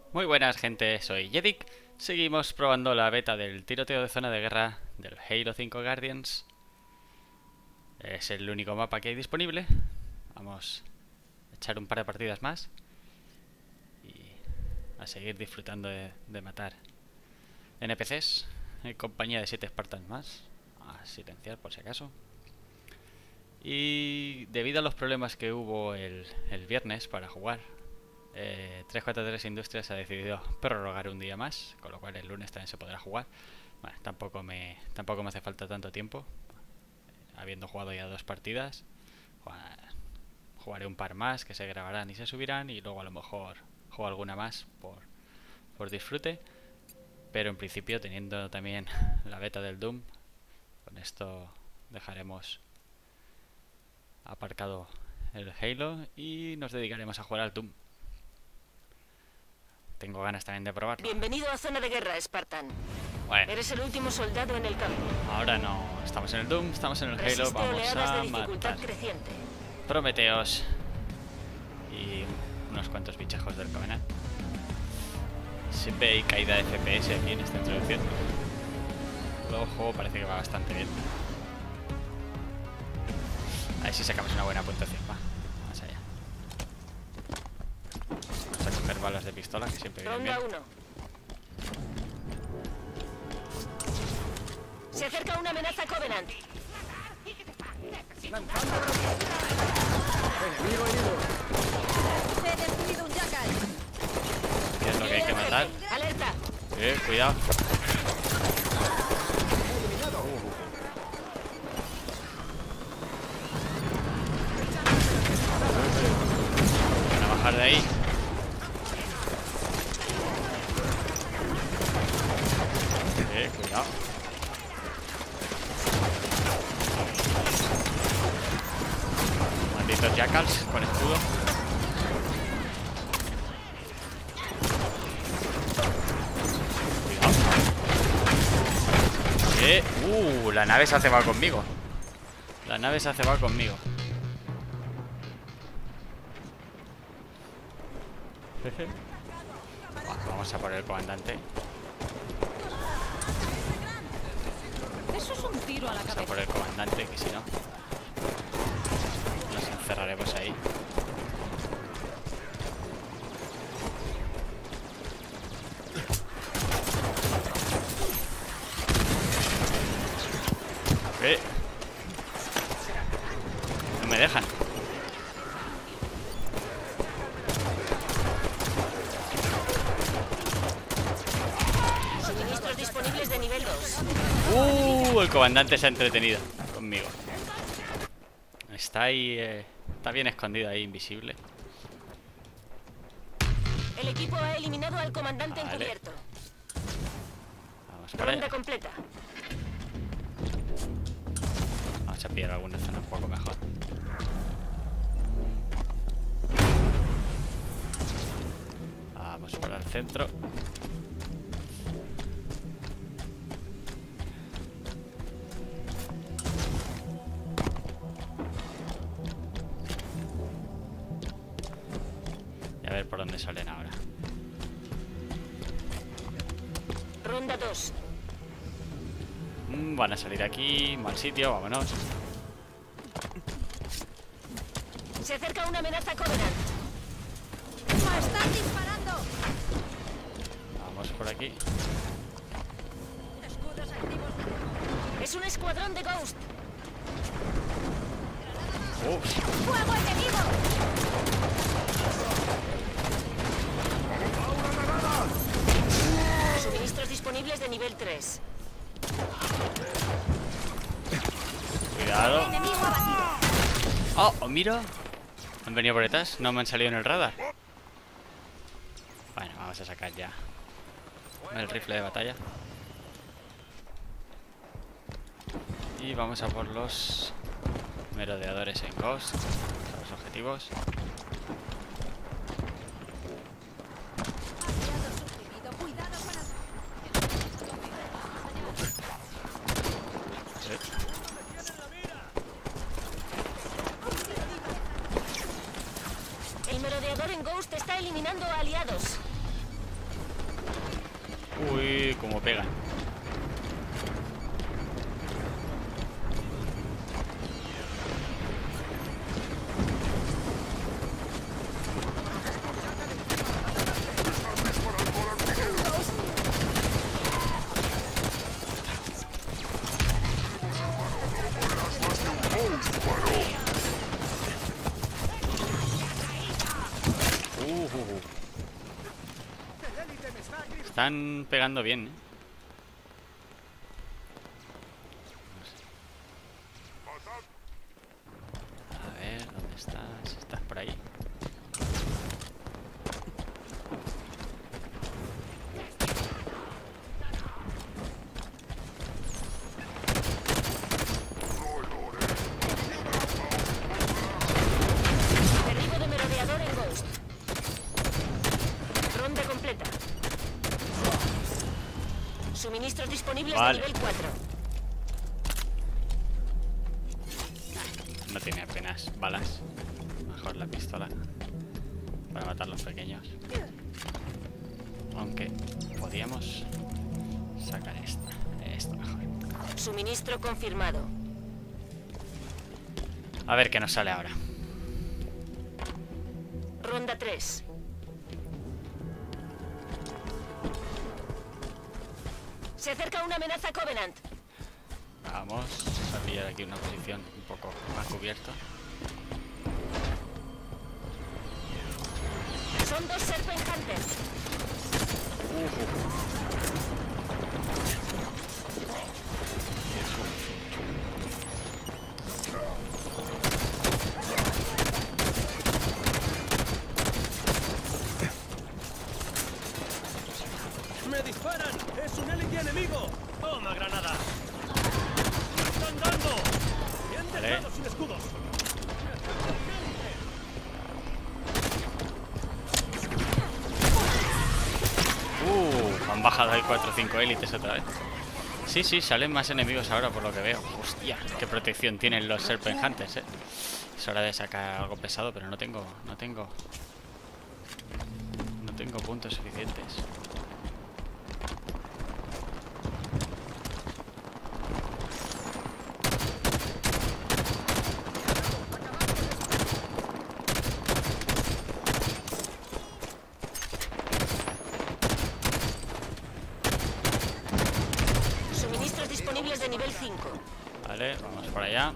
Muy buenas, gente, soy Yedik. Seguimos probando la beta del tiroteo de zona de guerra del Halo 5 Guardians. Es el único mapa que hay disponible. Vamos a echar un par de partidas más y a seguir disfrutando de matar NPCs en compañía de 7 Spartans más. A silenciar por si acaso. Y debido a los problemas que hubo el viernes para jugar, 343 Industrias ha decidido prorrogar un día más, con lo cual el lunes también se podrá jugar. Bueno, tampoco me hace falta tanto tiempo, habiendo jugado ya 2 partidas. Jugaré un par más que se grabarán y se subirán, y luego a lo mejor juego alguna más por disfrute. Pero en principio, teniendo también la beta del Doom, con esto dejaremos aparcado el Halo y nos dedicaremos a jugar al Doom. Tengo ganas también de probarlo. Bienvenido a zona de guerra, Spartan. Bueno, Eres el último soldado en el campo. ahora no estamos en el Doom, estamos en el Halo. Resiste Vamos oleadas de a dificultad matar creciente. Prometeos y unos cuantos bichejos del Covenant. Siempre hay caída de FPS aquí en esta introducción. Luego el juego parece que va bastante bien. A ver si sacamos una buena puntuación. Va, vamos allá. Vamos a coger balas de pistola, que siempre vienen bien. Ronda 1. Se acerca una amenaza Covenant. Enemigo herido. He destruido un jackal. ¿Qué es lo que hay que matar? Alerta. Cuidado. Van a bajar de ahí. Cuidado. Malditos jackals con escudo. Cuidado. La nave se ha cebado conmigo. La nave se ha cebado conmigo. Vamos a por el comandante. Eso es un tiro a la Vamos a cabeza. por el comandante, que si no nos encerraremos ahí. No me dejan. Suministros disponibles de nivel 2. El comandante se ha entretenido conmigo. Está ahí, está bien escondido ahí, invisible. El equipo ha eliminado al comandante Vale. encubierto. Vamos para Ronda allá. completa. Vamos a pillar alguna zona un poco mejor. Vamos para el centro. Y a ver por dónde salen ahora. Ronda 2. Van a salir aquí, mal sitio, vámonos. Se acerca una amenaza Covenant. ¡No están disparando! Vamos por aquí. Escudos activos. Es un escuadrón de Ghost. ¡Fuego enemigo! Suministros disponibles de nivel 3. Cuidado. Enemigo abatido. Oh, mira. Han venido por detrás, no me han salido en el radar. Bueno, vamos a sacar ya el rifle de batalla. Y vamos a por los merodeadores en Ghost. A los objetivos. Aliado suprimido. Cuidado con el... El merodeador en Ghost está eliminando a aliados. Uy, cómo pegan. Están pegando bien, ¿eh? A ver, ¿dónde estás? ¿Estás por ahí? Derribo de merodeador en Ghost. Ronda completa. Suministros disponibles Vale. de nivel 4. No tiene apenas balas. Mejor la pistola para matar los pequeños. Aunque podíamos sacar esta. Esta mejor. Suministro confirmado. A ver qué nos sale ahora. Ronda 3. Se acerca una amenaza Covenant. Vamos a pillar aquí una posición un poco más cubierta. Son 2 Serpent Hunters. ¡Me disparan! ¡Es un élite enemigo! ¡Toma, granada! ¡Me están dando! ¡Bien Vale. dejados sin escudos! Han bajado ahí 4 o 5 élites otra vez. Sí, sí, salen más enemigos ahora por lo que veo. Hostia, qué protección tienen los Serpent Hunters, eh. Es hora de sacar algo pesado, pero no tengo puntos suficientes. Suministros disponibles de nivel 5. Vale, vamos para allá.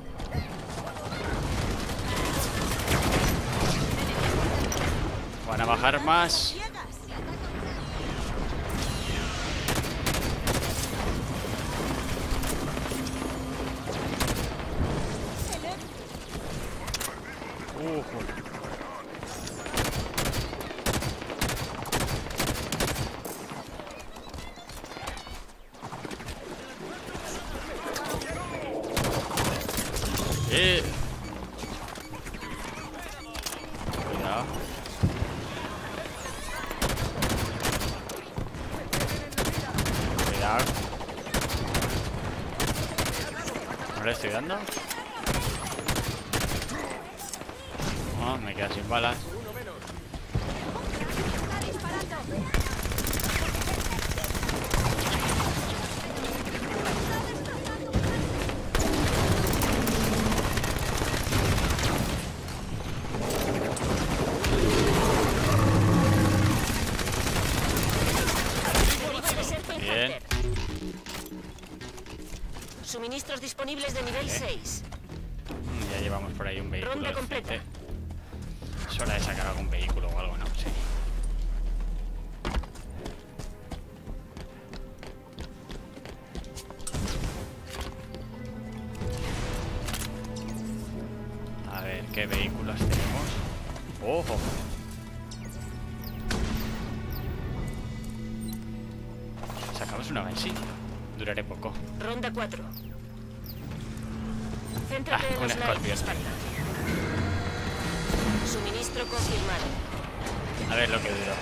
Van a bajar más. Cuidado. Cuidado. ¿No le estoy dando? No, me quedo sin balas. ¡Está disparando! Derribo de Serpent Bien. Hunter. Suministros disponibles de nivel 6. Ya llevamos por ahí un vehículo. Ronda de completa. frente. Es hora de sacar algún vehículo o algo, ¿no? Sí. A ver, ¿qué vehículos tenemos? ¡Ojo! Sacamos una Banshee. Duraré poco. Ronda 4. Céntrate en un los Scorpion. Knights, Spartan. Suministro confirmado. A ver lo que duró.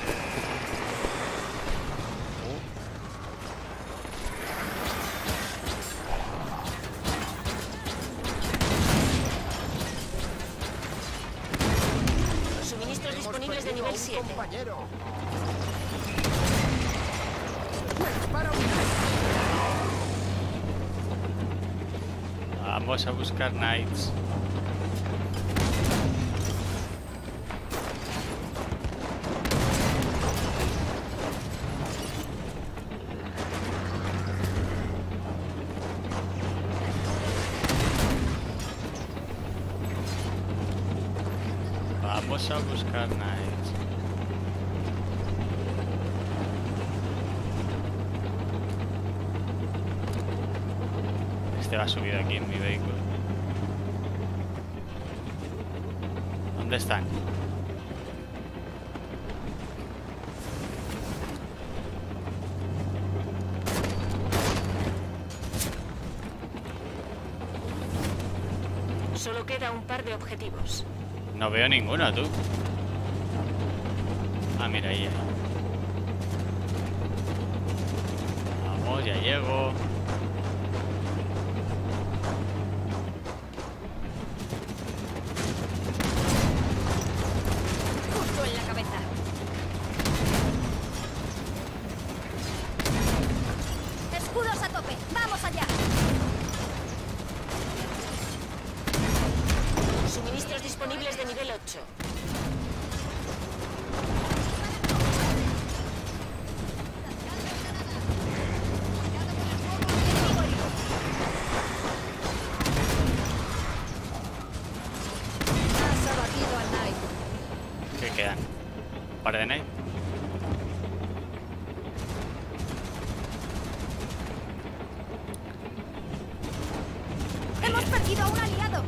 Suministros disponibles de nivel 7. Vamos a buscar knights. Vamos a buscar knights. Este va subido aquí en mi vehículo. ¿Dónde están? Solo queda un par de objetivos. No veo ninguno, tú. Ah, mira, ahí. Vamos, ya llego. Justo en la cabeza. Escudos a tope. ¡Vamos allá! Suministros disponibles de nivel 8. Has abatido al Knight. ¿Qué quedan? ¿Un par de knights? Hemos perdido a un aliado.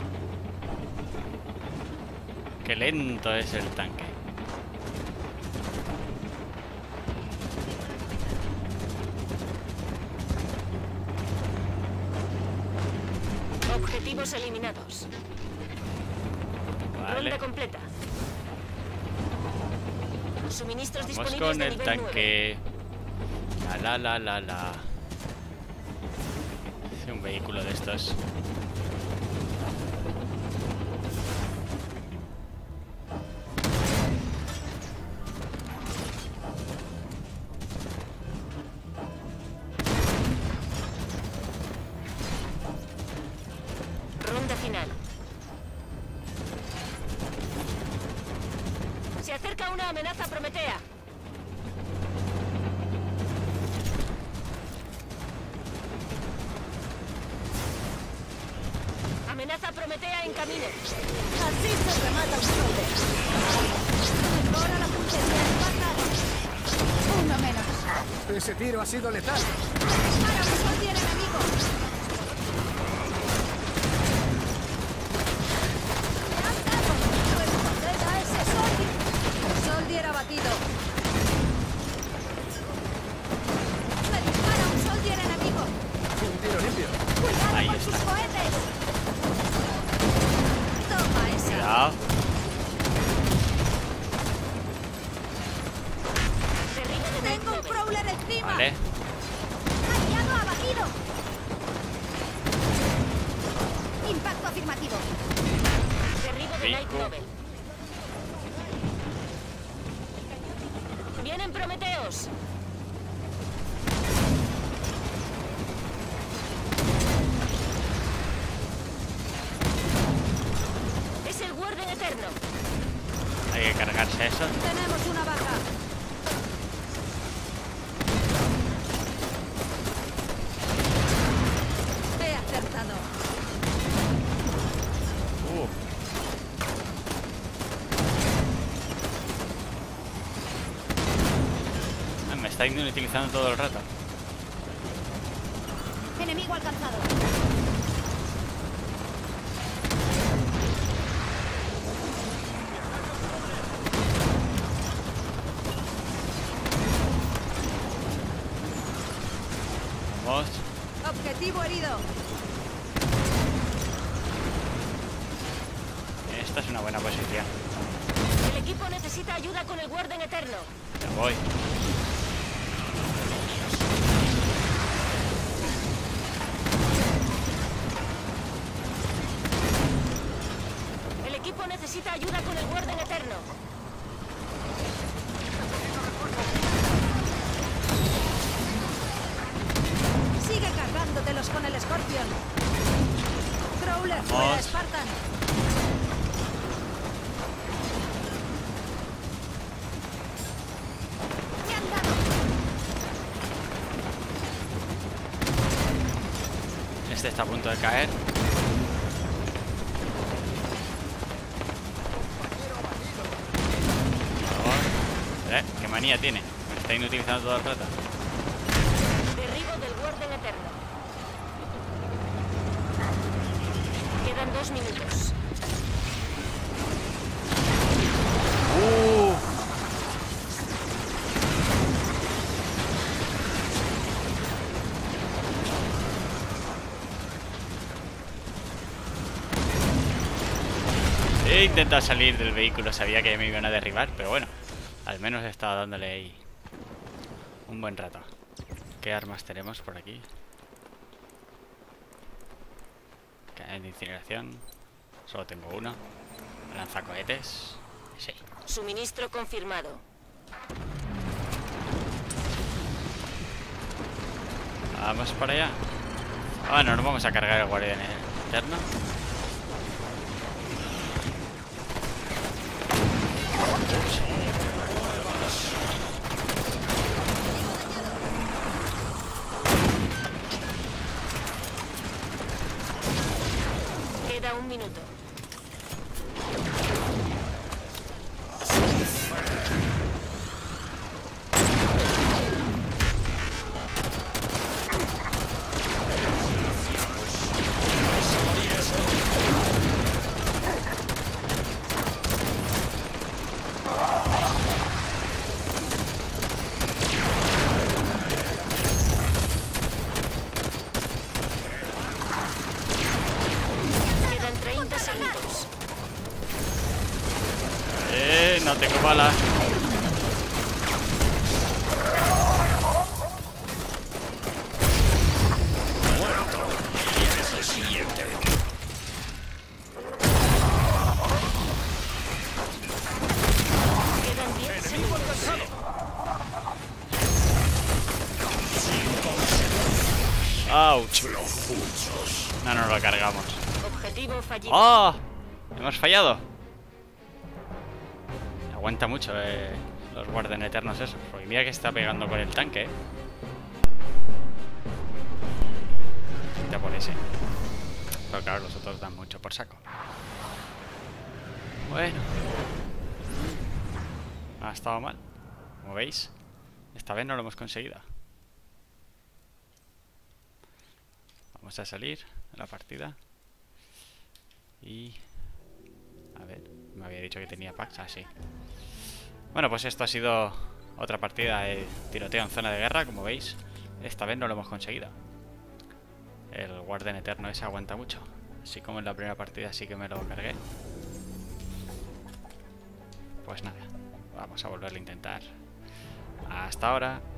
Qué lento es el tanque. Objetivos eliminados. Vale. Ronda completa. Suministros Vamos disponibles con de el nivel tanque. La. Es un vehículo de estos. Ronda final. Se acerca una amenaza Prometea. Amenaza Prometea en camino. Así se remata un solde. Mejora la puntería del pasado. Uno menos. Ese tiro ha sido letal. Dispara un soldier enemigo. ¡Le han dado! ¡Responded a ese soldier! Soldier abatido. ¡Me dispara un soldier enemigo! Un tiro limpio. ¡Cuidado Ahí con está. sus cohetes! Toma esa. Cuidado. Derribo de Night ¡Tengo un Nobel. crawler encima! Vale. ¡Aliado abatido! Impacto afirmativo. Derribo de Night Rico. Nobel. Vienen Prometeos. Es el Guardian Eterno. Hay que cargarse eso. Tenemos una baja. He acertado. Me está inutilizando todo el rato. Enemigo alcanzado. Vamos. Objetivo herido. Esta es una buena posición. El equipo necesita ayuda con el Guardian Eterno. Ya voy. El equipo necesita ayuda con el Guardian Eterno. Este está a punto de caer. Por favor. Qué manía tiene. Me está inutilizando todo el rato. Derribo del Guardian Eterno. Quedan 2 minutos. He intentado salir del vehículo, sabía que me iban a derribar, pero bueno, al menos he estado dándole ahí un buen rato. ¿Qué armas tenemos por aquí? Cañón de incineración. Solo tengo uno. Lanzacohetes. Sí. Suministro confirmado. Vamos para allá. Bueno, nos vamos a cargar el guardián eterno. Queda 1 minuto. Quedan 30 segundos. No tengo balas. Quedan 10 segundos. ¡Auch! No nos lo cargamos. Objetivo fallido. ¡Oh! Hemos fallado. Aguanta mucho los guardián eternos esos. Porque mira que está pegando con el tanque. Ya por ese. Pero claro, los otros dan mucho por saco. Bueno. No ha estado mal. Como veis, esta vez no lo hemos conseguido. Vamos a salir de la partida. Y... a ver, me había dicho que tenía packs. Ah, sí. Bueno, pues esto ha sido otra partida de tiroteo en zona de guerra. Como veis, esta vez no lo hemos conseguido. El guardián eterno ese aguanta mucho. Así como en la primera partida sí que me lo cargué. Pues nada, vamos a volverlo a intentar. Hasta ahora.